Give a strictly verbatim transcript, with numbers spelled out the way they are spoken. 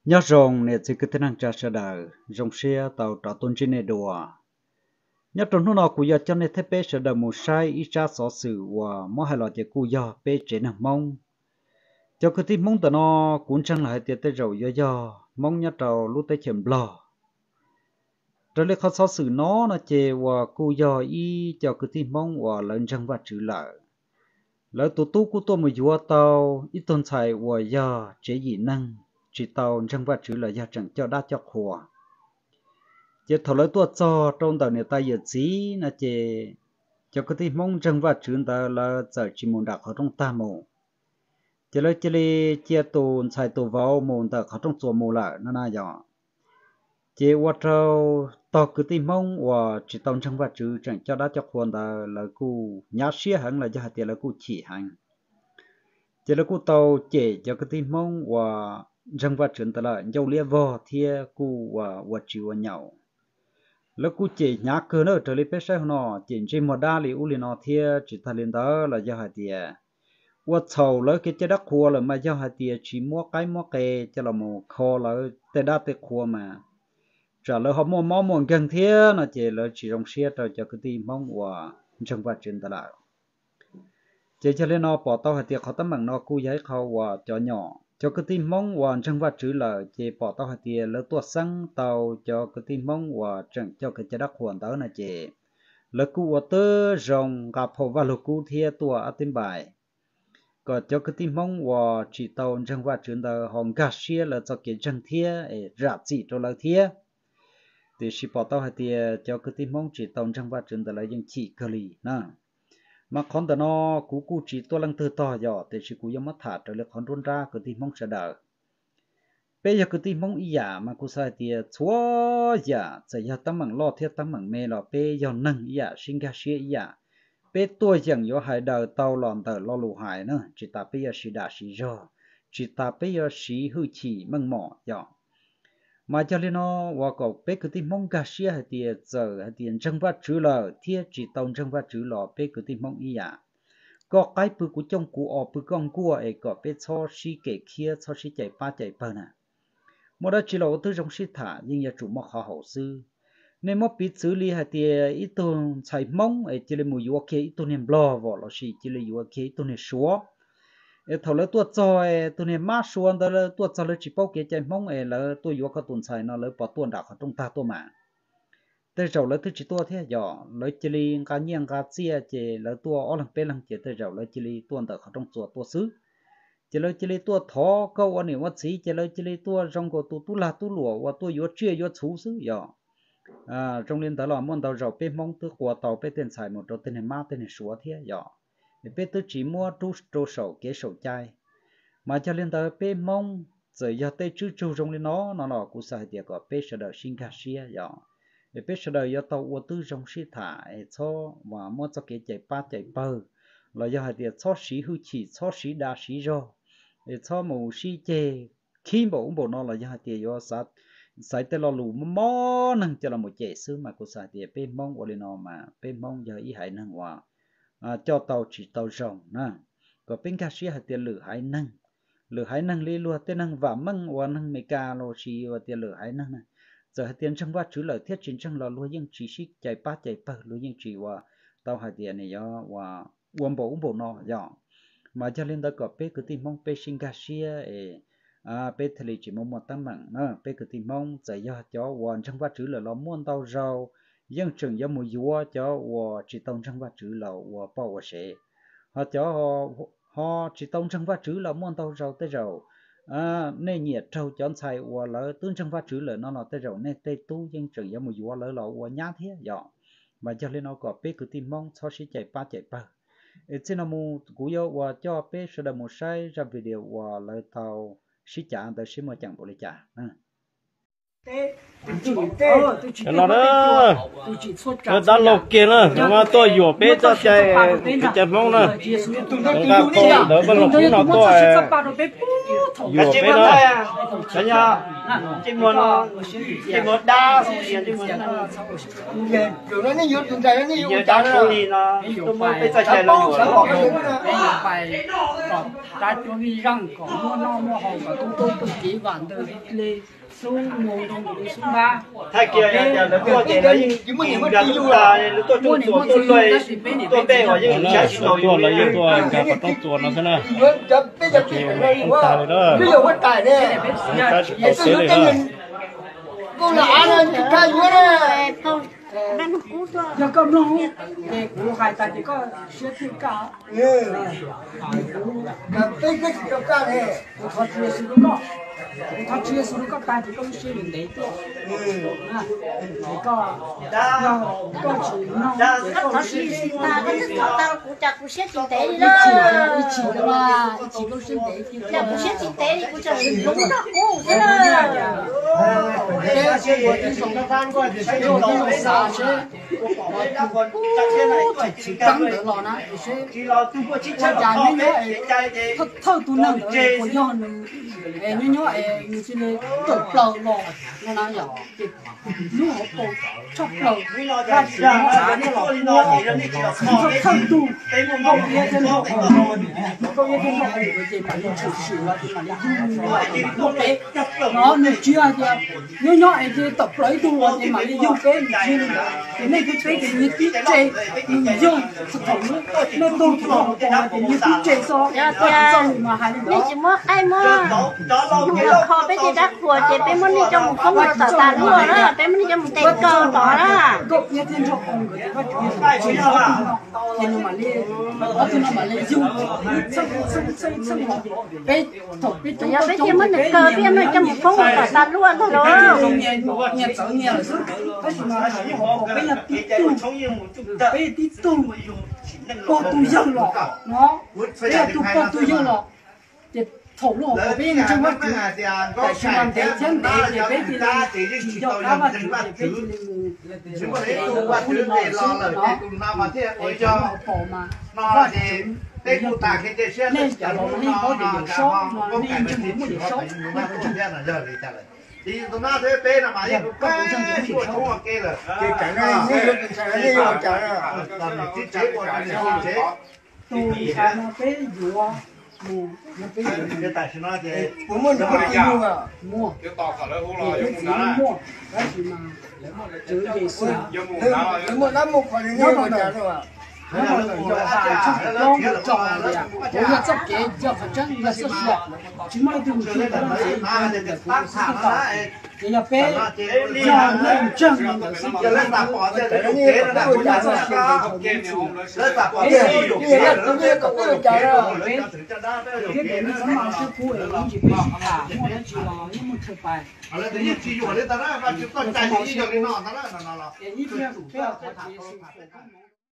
nhớ rồng nè chỉ cứ thế năng trả sợ đời rồng xe tàu trả tôn trên nè đùa nhớ trong lúc nào cụ giờ cho nên thế bé sợ đời một sai ít ra xó xử và mỗi hai loại chỉ cụ giờ bé chế nằm mông cho cái tim mông tao nó cũng chẳng lại tiệt tới rồi do do mông nhớ trâu lúc tới chậm lò trở lại khó xó xử nó nó chê và cụ giờ y cho cái tim mông và lần chẳng và chữ lại lỡ tụ tu của tôi mà vua tàu ít tôn xài và giờ chế gì năng chỉ tàu chẳng và chữ là giờ chẳng cho đa cho khổ chế thầu lấy tua cho trong tàu này ta giờ chỉ là chế cho cái tim mông chẳng và chữ ta là giờ chỉ muốn đặt ở trong ta mù chế lấy chế lấy chế tồn xài tụ vào mồn ta ở trong chùa mù lại nó na giờ chế qua trâu tàu cái tim mông và chỉ tàu chẳng và chữ chẳng cho đa cho khổ ta là cu nhát xía hẳn là cho hạt tiền là cu chỉ hành chế là cu tàu chế cho cái tim mông và chẳng và chữ ta là dâu lia vò thia cu và và chịu và nhậuแล้วกูเจญาเกินเออเธอเลยไปใช้หนอเจนเจมดาลิอุลินอเทียจิตาลินเตอร์ละยาหาเตียว่าเฉาแล้วก็จะดักครัวเลยมายาหาเตียชีมัวไก่มัวเกจะละโมคอแล้วแต่ดักแต่ครัวมาจะแล้วเขามัวมอมัวกันเทียนะเจแล้วจีรงเสียเราจะกตีมองว่าจังหวัดจินตลาดเจจะเล่นนอปอเต้าหาเตียเขาตั้งมังนอกูย้ายเขาว่าจอหน่อcho cái tim mong và trong vật chữ là chế bỏ tao hạt tiền lỡ tua xăng tàu cho cái tim mong và chẳng cho cái chế đắc hoàn tao là chế lỡ cụ ở tơ rồng gặp hồ và lỡ cụ thia tua ở tim bài còn cho cái tim mong và chỉ tàu trong vật chữ là hòn gà xia là cho cái chân thia rạp chỉ cho lỡ thia thì chỉ bỏ tao hạt tiền cho cái tim mong chỉ tàu trong vật chữ là những chỉ cơ lì nè mà con tao nó cú cú chỉ tôi lăng từ to giờ thì chỉ cú giống mất thả trở lại con run ra cái tim mong sẽ đỡ bây giờ cái tim mong ý giả mà cú sai thì chúa giả sẽ giờ tấm bằng lo thiết tấm bằng mê lo bây giờ nâng ý giả sinh ra xía ý giả bây tôi chẳng có hai đời tàu lòn tờ lo lù hại nữa chỉ ta bây giờ chỉ đã chỉ do chỉ ta bây giờ chỉ hư chỉ măng mỏ giờ mà cho nên nó và có bé cái tim mong cả xia hay tiền giờ hay tiền trong vắt chữ lờ thiết chỉ tông trong vắt chữ lò bé cái tim mong ý à có cái bự của trong của ở bự con của ấy có bé cho xí kể kia cho xí chạy ba chạy bờ nè một đó chỉ là từ trong xí thả nhưng nhà chủ mà khó hậu sư nên mất biết xử lý hay tiền ít tôn chạy mong ấy chỉ là mùi vô kia ít tôn niệm lo vỏ là xí chỉ là vô kia ít tôn niệm số thầu lấy tuột rồi tụi này mát xuống đó là tuột rồi chỉ bao cái chạy mong ấy là tôi vô cái tuần sai nó lấy bỏ tuần đảo ở trong ta tôi mà tới rồi lấy thứ chỉ tuột thế giờ lấy chỉ li cá nhiên cá chia chỉ lấy tuột ở lần bên lần chỉ tới rồi lấy chỉ li tuần đảo ở trong chùa tuột xứ chỉ lấy chỉ li tuột thó câu anh em mất xí chỉ lấy chỉ li tuột trong cái tu tu la tu lụa và tôi vô chia vô chú xứ giờ à trong liên tới là muốn tàu rồi bên mong từ qua tàu bên tiền xài một đầu tên này mát tên này xúa thế giờ để bé tôi chỉ mua trú trú sầu kế sầu chai mà cho lên tới bé mong rồi giờ tới chú chú trong lên nó nó nó cũng xài tiền có bé sẽ đợi sinh cả xia giờ để bé sẽ đợi giờ tàu ô tư trong xí thả cho mà mua cho cái chạy ba chạy bờ là giờ hai tiền cho xí hư chỉ cho xí đa xí rồi để cho mù xí chè khi bộ bộ nó là giờ hai tiền giờ sát sai tới lo lù mò năng cho là một chè xứ mà cũng xài tiền bé mong ở lên nó mà bé mong giờ ý hại năng hòa à, cho tàu chỉ tàu rồng nè có bên cá sĩ hay tiền lửa hải năng lửa hải năng li lùa tiền năng và măng và năng mấy cá lô chỉ và tiền lửa hải năng này giờ hay tiền trong vắt chữ lời thiết chính trong lò lúa nhưng chỉ xích chạy ba chạy bờ lúa nhưng chỉ và tàu hay tiền này do và uống bổ uống bổ nọ do mà cho nên đó có bên cái tim mong bên sinh cá sĩ à bên thì chỉ mong một tấm bằng nè bên cái tim mong giờ do cho hoàn trong vắt chữ lời lo muôn tàu rau dân trường do mùi vua cho và chỉ tông trong vắt chữ là và bao và sẽ họ cho họ họ chỉ tông trong vắt chữ là muốn tàu rau tới rau à nên nhiệt trâu chọn xài và lỡ tương trong vắt chữ là nó là tới rau nên tây tu dân trường do mùi vua lỡ lọ và nhát thế dọ mà cho nên nó có bé cứ tìm mong cho sĩ chạy ba chạy ba trên nó mù cú yêu và cho bé sẽ là một sai ra video và lỡ tàu sĩ trả tới sĩ mà chẳng bộ lấy trả nó đó nó đã lột kia nữa mà tôi vừa bé cho chạy cái chạy mông nữa nó gặp tôi đỡ bên lột nó tôi Cái chim nó cái nhà chim nó chim nó đa tiền chim nó rồi nó nhiều tiền tài nó nhiều nhiều tài đa số thì nó tôi mới bây giờ chạy nó nhiều lắm bây giờ phải có ta cho đi răng có mua no mua hồng có tôi tôi tôi chỉ vạn từ lên xuống mùa đông đi xuống ba thay kia nhà nó có tiền nó những những cái chúng ta nó tôi tôi tôi tôi lấy tôi bê vào những cái chỉ đầu ตัวอะไรตัวกับต้องตัวนะใช่ไหม bây giờ bây giờ quan tài này cái tôi nói cái nhìn cô là anh là cái gì đấy giờ cầm nó để của hai ta chỉ có xếp thêm cả cái cái cái cái này của họ chia sẻ có họ chia sẻ có ta chỉ có xếp đến đấy thôi chỉ có có chỉ nó nó chỉ ta cái thức thọ tao cũng chả cũng xét kinh tế đi ít đó chỉ ít chỉ đó là ít chỉ có xếp đấy chứ chả cũng xét kinh tế đi cũng chả đúng đó cũng thế đó cái gì cái sòng cái tan qua thì sẽ rồi cái sao chứ chỉ cắm được lò nó thì sẽ cha già nó nhớ thật thật tu năng của nhau nó nhớ nhớ như thế này tự lò lò nó nói nhỏ nó học bộ chọc lò ra chỉ nó nó thật thật tu không biết thế nào không biết thế nào thì mà nó chịu chịu là thì mà nó bé nó này chưa thì nhớ nhớ thì tập lấy tu thì mà đi dùng cái gì thì này cái cái thì như tí chơi dùng thực phẩm nó tu tu thì như tí chơi so mà hai đứa nên chỉ mua ai mua mua kho bé chỉ đắt của chỉ bé muốn đi trong một không có tờ tàn luôn đó bé muốn đi trong một tay cơ đó đó cục như thiên trong ông người ta phát triển thì nó mà lên nó thì nó mà lên dùng xong xong xong xong bé thuộc bé chúng giờ bé chỉ muốn được cơ bé muốn trong một không có tờ tàn luôn thôi đó nghe nghe sợ nghe là sức cái gì mà họ bé là tí tu bé tí tu cô tu dân lọ nó bé là tu cô tu dân lọ thì thổ lộ của bé trong mắt tại sao mà để chân để để bé thì là chỉ cho các bạn chỉ để bé thì chúng ta lấy tu qua thứ để lo là để tu nào mà thế ôi cho nó thì cái cụ ta cái cái xe nên cả nó nên có để được số mà nên cho mình một điểm số nó cũng thế là giờ thì ta lại thì tụi nó thế bé là mà cái cũng cái của chúng ok rồi cái cái này như cái này như cái này làm cái chế của cái này chế tu sai nó bé dùa mua nó bé cái tại sao nó thế cũng muốn nó đi mua à mua cái to cả lấy hú lo cái giống gì mùng đá mua cái gì mà chữ gì xưa giống mùng đá nếu mà nó một phần thì nó còn trả rồi nó mà giờ phải chút lông tròn vậy à cũng là sắp kế giờ phải chân là sắp sọt chỉ mà đừng khi đó là gì cũng sắp sọt thì là bé giờ lên chân là sắp giờ lên tạp bỏ ra để như thế là cũng trả rồi lên tạp bỏ ra như là cũng như cũng như trả rồi cái cái nó mà sẽ cũ ấy nó chỉ bị cả mua nó chỉ là nhưng mà thực bài lên tự nhiên chỉ dùng lên ta đó và chúng ta chạy đi cho nó nó nó nó ít nhất phải